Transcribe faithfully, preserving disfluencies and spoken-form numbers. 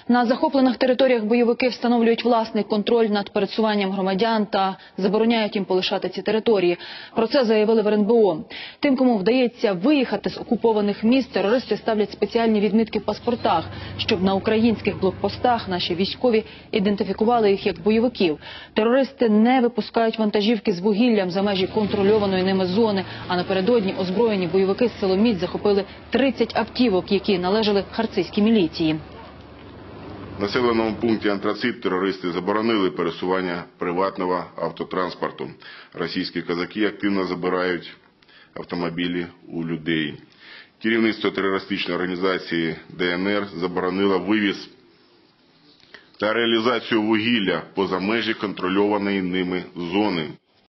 На захоплених територіях бойовики встановлюють власний контроль над пересуванням громадян та забороняють їм полишати ці території. Про це заявили в ер ен бе о. Тим, кому вдається виїхати з окупованих міст, терористи ставлять спеціальні відмітки в паспортах, щоб на українських блокпостах наші військові ідентифікували їх як бойовиків. Терористи не випускають вантажівки з вугіллям за межі контрольованої ними зони, а напередодні озброєні бойовики з Силоміць захопили тридцять автівок, які належали харцизькій міліції. В населеному пункті Антрацит терористи заборонили пересування приватного автотранспорту. Російські козаки активно забирають автомобілі у людей. Керівництво терористичної організації де ен ер заборонило вивіз та реалізацію вугілля поза межі контрольованої ними зони.